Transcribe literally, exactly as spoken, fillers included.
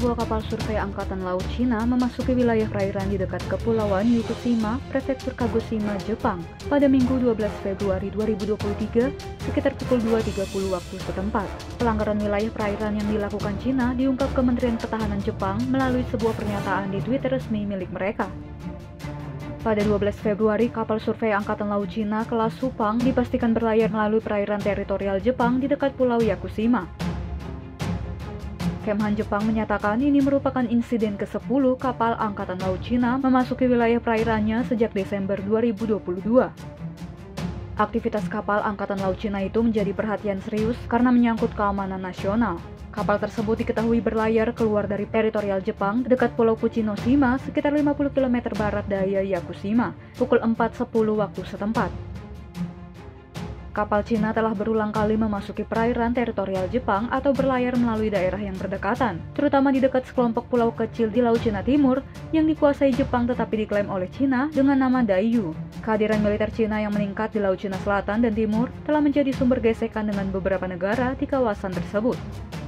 sebuah kapal survei Angkatan Laut Cina memasuki wilayah perairan di dekat Kepulauan Yakushima, Prefektur Kagoshima, Jepang, pada Minggu dua belas Februari dua ribu dua puluh tiga, sekitar pukul dua tiga puluh waktu setempat. Pelanggaran wilayah perairan yang dilakukan Cina diungkap Kementerian Pertahanan Jepang melalui sebuah pernyataan di Twitter resmi milik mereka. Pada dua belas Februari, kapal survei Angkatan Laut Cina kelas Supang dipastikan berlayar melalui perairan teritorial Jepang di dekat Pulau Yakushima. Kemhan Jepang menyatakan ini merupakan insiden ke sepuluh kapal Angkatan Laut Cina memasuki wilayah perairannya sejak Desember dua ribu dua puluh dua. Aktivitas kapal Angkatan Laut Cina itu menjadi perhatian serius karena menyangkut keamanan nasional. Kapal tersebut diketahui berlayar keluar dari teritorial Jepang dekat Pulau Fuchinoshima sekitar lima puluh kilometer barat daya Yakushima, pukul empat sepuluh waktu setempat. Kapal Cina telah berulang kali memasuki perairan teritorial Jepang atau berlayar melalui daerah yang berdekatan, terutama di dekat sekelompok pulau kecil di Laut Cina Timur yang dikuasai Jepang tetapi diklaim oleh Cina dengan nama Diaoyu. Kehadiran militer Cina yang meningkat di Laut Cina Selatan dan Timur telah menjadi sumber gesekan dengan beberapa negara di kawasan tersebut.